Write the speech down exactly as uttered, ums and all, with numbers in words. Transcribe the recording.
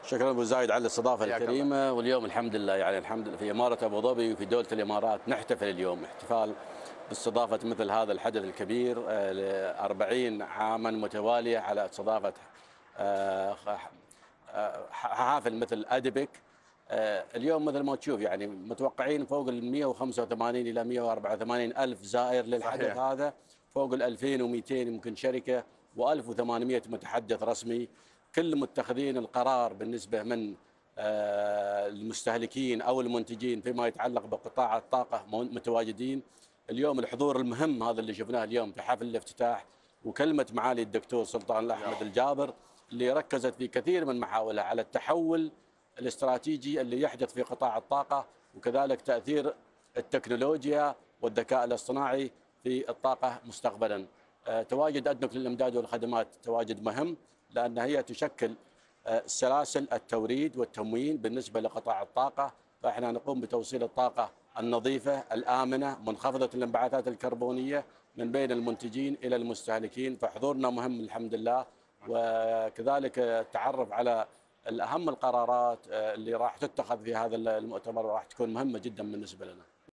شكرا ابو زايد على الاستضافه حياك الله. الكريمه. واليوم الحمد لله يعني الحمد لله في اماره ابو ظبي وفي دوله الامارات نحتفل اليوم احتفال باستضافه مثل هذا الحدث الكبير آه، ل أربعين عاما متواليه على استضافه آه، آه، حافل مثل ادبك. آه، اليوم مثل ما تشوف يعني متوقعين فوق ال مئة وخمسة وثمانين الى مئة وأربعة وثمانين الف زائر للحدث صحيح. هذا، فوق ال ألفين ومئتين يمكن شركه و1800 متحدث رسمي، كل متخذين القرار بالنسبه من آه، المستهلكين او المنتجين فيما يتعلق بقطاع الطاقه متواجدين. اليوم الحضور المهم هذا اللي شفناه اليوم في حفل الافتتاح وكلمه معالي الدكتور سلطان الأحمد الجابر اللي ركزت في كثير من محاولها على التحول الاستراتيجي اللي يحدث في قطاع الطاقه، وكذلك تاثير التكنولوجيا والذكاء الاصطناعي في الطاقه مستقبلا. آه، تواجد أدنك للإمداد والخدمات تواجد مهم لأن هي تشكل آه، سلاسل التوريد والتموين بالنسبة لقطاع الطاقة، فإحنا نقوم بتوصيل الطاقة النظيفة الآمنة منخفضة الانبعاثات الكربونية من بين المنتجين إلى المستهلكين، فحضورنا مهم الحمد لله. وكذلك التعرف على الأهم القرارات آه، اللي راح تتخذ في هذا المؤتمر وراح تكون مهمة جدا بالنسبة لنا.